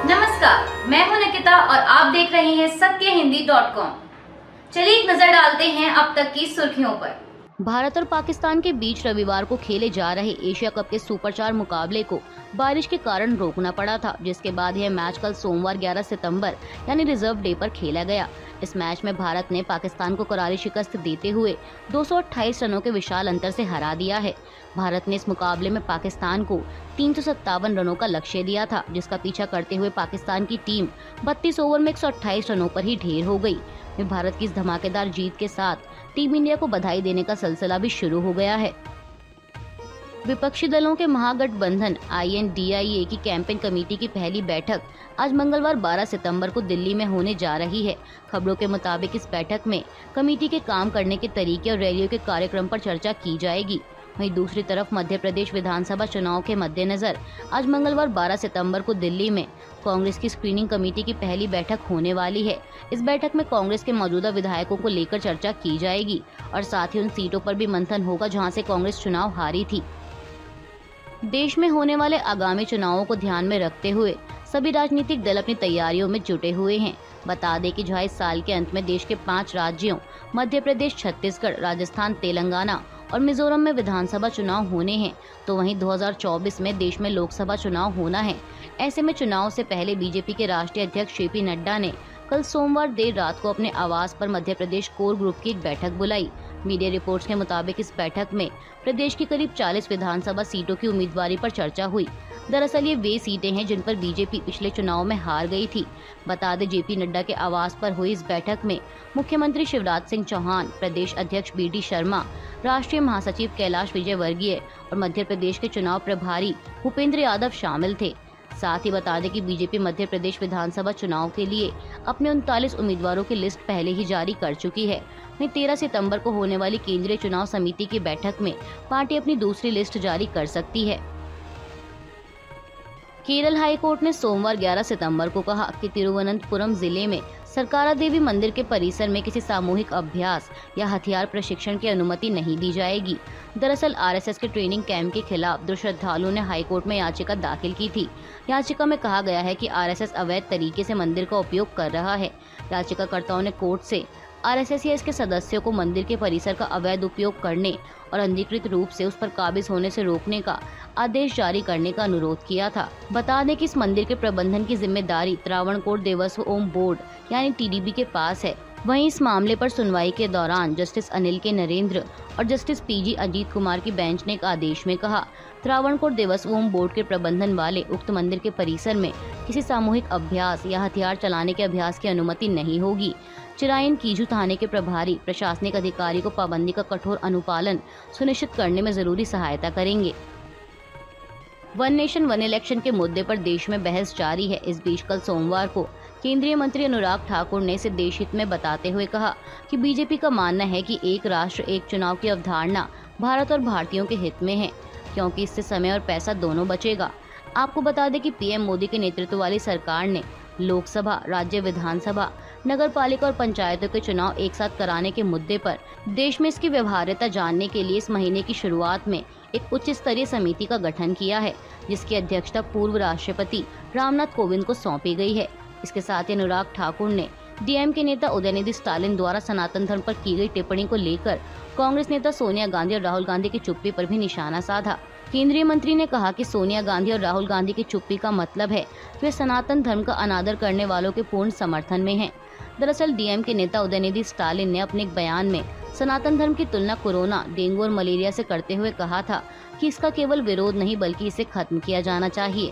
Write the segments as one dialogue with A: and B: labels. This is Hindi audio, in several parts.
A: नमस्कार, मैं हूं निकिता और आप देख रहे हैं सत्यहिंदी.com। चलिए एक नजर डालते हैं अब तक की सुर्खियों पर।
B: भारत और पाकिस्तान के बीच रविवार को खेले जा रहे एशिया कप के सुपर 4 मुकाबले को बारिश के कारण रोकना पड़ा था, जिसके बाद यह मैच कल सोमवार 11 सितंबर यानी रिजर्व डे पर खेला गया। इस मैच में भारत ने पाकिस्तान को करारी शिकस्त देते हुए 228 रनों के विशाल अंतर से हरा दिया है। भारत ने इस मुकाबले में पाकिस्तान को 357 रनों का लक्ष्य दिया था, जिसका पीछा करते हुए पाकिस्तान की टीम 32 ओवर में 128 रनों पर ही ढेर हो गई। भारत की इस धमाकेदार जीत के साथ टीम इंडिया को बधाई देने का सिलसिला भी शुरू हो गया है। विपक्षी दलों के महागठबंधन INDIA की कैंपेन कमेटी की पहली बैठक आज मंगलवार 12 सितंबर को दिल्ली में होने जा रही है। खबरों के मुताबिक इस बैठक में कमेटी के काम करने के तरीके और रैलियों के कार्यक्रम पर चर्चा की जाएगी। वहीं दूसरी तरफ मध्य प्रदेश विधानसभा चुनाव के मद्देनजर आज मंगलवार 12 सितंबर को दिल्ली में कांग्रेस की स्क्रीनिंग कमेटी की पहली बैठक होने वाली है। इस बैठक में कांग्रेस के मौजूदा विधायकों को लेकर चर्चा की जाएगी और साथ ही उन सीटों पर भी मंथन होगा जहां से कांग्रेस चुनाव हारी थी। देश में होने वाले आगामी चुनावों को ध्यान में रखते हुए सभी राजनीतिक दल अपनी तैयारियों में जुटे हुए हैं। बता दें कि जहां इस साल के अंत में देश के 5 राज्यों मध्य प्रदेश, छत्तीसगढ़, राजस्थान, तेलंगाना और मिजोरम में विधानसभा चुनाव होने हैं, तो वहीं 2024 में देश में लोकसभा चुनाव होना है। ऐसे में चुनाव से पहले बीजेपी के राष्ट्रीय अध्यक्ष JP नड्डा ने कल सोमवार देर रात को अपने आवास पर मध्य प्रदेश कोर ग्रुप की एक बैठक बुलाई। मीडिया रिपोर्ट्स के मुताबिक इस बैठक में प्रदेश की करीब 40 विधानसभा सीटों की उम्मीदवारी पर चर्चा हुई। दरअसल ये वे सीटें हैं जिन पर बीजेपी पिछले चुनाव में हार गई थी। बता दें JP नड्डा के आवास पर हुई इस बैठक में मुख्यमंत्री शिवराज सिंह चौहान, प्रदेश अध्यक्ष BD शर्मा, राष्ट्रीय महासचिव कैलाश विजयवर्गीय और मध्य प्रदेश के चुनाव प्रभारी भूपेंद्र यादव शामिल थे। साथ ही बता दें कि बीजेपी मध्य प्रदेश विधानसभा चुनाव के लिए अपने 39 उम्मीदवारों की लिस्ट पहले ही जारी कर चुकी है। वहीं 13 सितंबर को होने वाली केंद्रीय चुनाव समिति की बैठक में पार्टी अपनी दूसरी लिस्ट जारी कर सकती है। केरल हाईकोर्ट ने सोमवार 11 सितंबर को कहा कि तिरुवनंतपुरम जिले में सरकारा देवी मंदिर के परिसर में किसी सामूहिक अभ्यास या हथियार प्रशिक्षण की अनुमति नहीं दी जाएगी। दरअसल RSS के ट्रेनिंग कैंप के खिलाफ 2 श्रद्धालुओं ने हाईकोर्ट में याचिका दाखिल की थी। याचिका में कहा गया है कि RSS अवैध तरीके से मंदिर का उपयोग कर रहा है। याचिकाकर्ताओं ने कोर्ट से RSS या इसके सदस्यों को मंदिर के परिसर का अवैध उपयोग करने और अनधिकृत रूप से उस पर काबिज होने से रोकने का आदेश जारी करने का अनुरोध किया था। बता दें कि इस मंदिर के प्रबंधन की जिम्मेदारी त्रावणकोर देवस्थ ओम बोर्ड यानी TDB के पास है। वहीं इस मामले पर सुनवाई के दौरान जस्टिस अनिल के नरेंद्र और जस्टिस PG अजीत कुमार की बेंच ने एक आदेश में कहा, त्रावणकोर देवस्थ ओम बोर्ड के प्रबंधन वाले उक्त मंदिर के परिसर में किसी सामूहिक अभ्यास या हथियार चलाने के अभ्यास की अनुमति नहीं होगी। चिरायन कीजू थाने के प्रभारी प्रशासनिक अधिकारी को पाबंदी का कठोर अनुपालन सुनिश्चित करने में जरूरी सहायता करेंगे। वन नेशन वन इलेक्शन के मुद्दे पर देश में बहस जारी है। इस बीच कल सोमवार को केंद्रीय मंत्री अनुराग ठाकुर ने इसे देश हित में बताते हुए कहा कि बीजेपी का मानना है कि एक राष्ट्र एक चुनाव की अवधारणा भारत और भारतीयों के हित में है, क्योंकि इससे समय और पैसा दोनों बचेगा। आपको बता दें कि PM मोदी के नेतृत्व वाली सरकार ने लोकसभा, राज्य विधानसभा, नगर पालिका और पंचायतों के चुनाव एक साथ कराने के मुद्दे पर देश में इसकी व्यवहार्यता जानने के लिए इस महीने की शुरुआत में एक उच्च स्तरीय समिति का गठन किया है, जिसकी अध्यक्षता पूर्व राष्ट्रपति रामनाथ कोविंद को सौंपी गई है। इसके साथ ही अनुराग ठाकुर ने DM के नेता उदयनिधि स्टालिन द्वारा सनातन धर्म पर की गई टिप्पणी को लेकर कांग्रेस नेता सोनिया गांधी और राहुल गांधी की चुप्पी पर भी निशाना साधा। केंद्रीय मंत्री ने कहा कि सोनिया गांधी और राहुल गांधी की चुप्पी का मतलब है कि वे सनातन धर्म का अनादर करने वालों के पूर्ण समर्थन में हैं। दरअसल DM के नेता उदयनिधि स्टालिन ने अपने एक बयान में सनातन धर्म की तुलना कोरोना, डेंगू और मलेरिया से करते हुए कहा था कि इसका केवल विरोध नहीं बल्कि इसे खत्म किया जाना चाहिए।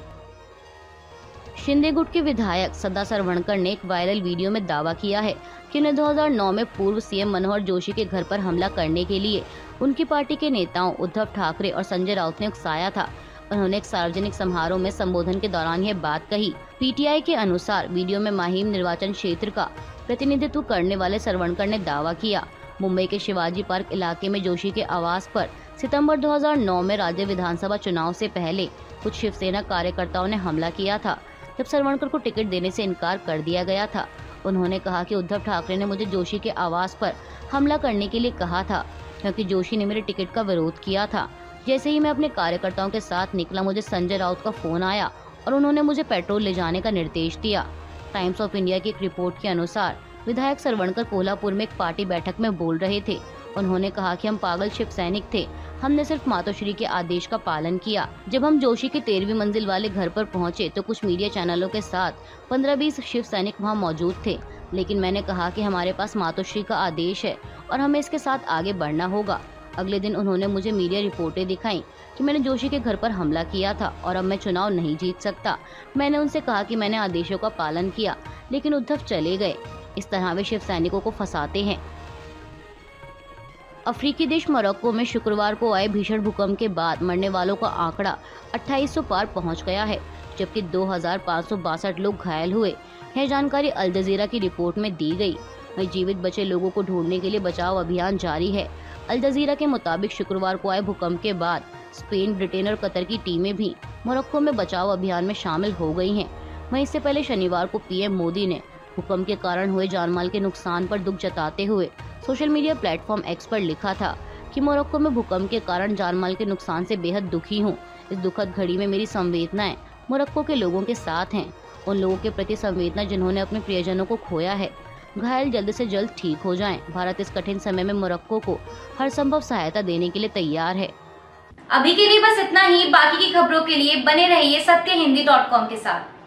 B: शिंदे गुट के विधायक सदा सरवणकर ने एक वायरल वीडियो में दावा किया है कि उन्हें 2009 में पूर्व CM मनोहर जोशी के घर पर हमला करने के लिए उनकी पार्टी के नेताओं उद्धव ठाकरे और संजय राउत ने उकसाया था। उन्होंने एक सार्वजनिक समारोह में संबोधन के दौरान यह बात कही। PTI के अनुसार वीडियो में माहिम निर्वाचन क्षेत्र का प्रतिनिधित्व करने वाले सरवणकर ने दावा किया, मुंबई के शिवाजी पार्क इलाके में जोशी के आवास पर सितंबर 2009 में राज्य विधानसभा चुनाव से पहले कुछ शिवसेना कार्यकर्ताओं ने हमला किया था, जब सरवणकर को टिकट देने से इनकार कर दिया गया था। उन्होंने कहा कि उद्धव ठाकरे ने मुझे जोशी के आवास पर हमला करने के लिए कहा था, क्योंकि जोशी ने मेरे टिकट का विरोध किया था। जैसे ही मैं अपने कार्यकर्ताओं के साथ निकला, मुझे संजय राउत का फोन आया और उन्होंने मुझे पेट्रोल ले जाने का निर्देश दिया। टाइम्स ऑफ इंडिया की एक रिपोर्ट के अनुसार विधायक सरवणकर कोल्हापुर में एक पार्टी बैठक में बोल रहे थे। उन्होंने कहा कि हम पागल शिव सैनिक थे, हमने सिर्फ मातोश्री के आदेश का पालन किया। जब हम जोशी की 13वीं मंजिल वाले घर पर पहुंचे तो कुछ मीडिया चैनलों के साथ 15-20 शिव सैनिक वहां मौजूद थे, लेकिन मैंने कहा कि हमारे पास मातोश्री का आदेश है और हमें इसके साथ आगे बढ़ना होगा। अगले दिन उन्होंने मुझे मीडिया रिपोर्टें दिखाई कि मैंने जोशी के घर पर हमला किया था और अब मैं चुनाव नहीं जीत सकता। मैंने उनसे कहा कि मैंने आदेशों का पालन किया, लेकिन उद्धव चले गए। इस तरह वे शिव सैनिकों को फंसाते हैं। अफ्रीकी देश मोरक्को में शुक्रवार को आए भीषण भूकंप के बाद मरने वालों का आंकड़ा 2800 पार पहुंच गया है, जबकि 2562 लोग घायल हुए। यह जानकारी अल जजीरा की रिपोर्ट में दी गई। वहीं जीवित बचे लोगों को ढूंढने के लिए बचाव अभियान जारी है। अल जजीरा के मुताबिक शुक्रवार को आए भूकंप के बाद स्पेन, ब्रिटेन और कतर की टीमें भी मोरक्को में बचाव अभियान में शामिल हो गई हैं। वहीं इससे पहले शनिवार को पीएम मोदी ने भूकंप के कारण हुए जानमाल के नुकसान पर दुख जताते हुए सोशल मीडिया प्लेटफॉर्म एक्स पर लिखा था कि मोरक्को में भूकंप के कारण जानमाल के नुकसान से बेहद दुखी हूँ। इस दुखद घड़ी में मेरी संवेदनाएं मोरक्को के लोगों के साथ हैं, उन लोगों के प्रति संवेदना जिन्होंने अपने प्रियजनों को खोया है। घायल जल्द से जल्द ठीक हो जाएं। भारत इस कठिन समय में मोरक्को को हर संभव सहायता देने के लिए तैयार है।
A: अभी के लिए बस इतना ही। बाकी की खबरों के लिए बने रहिए सत्यहिंदी.com के साथ।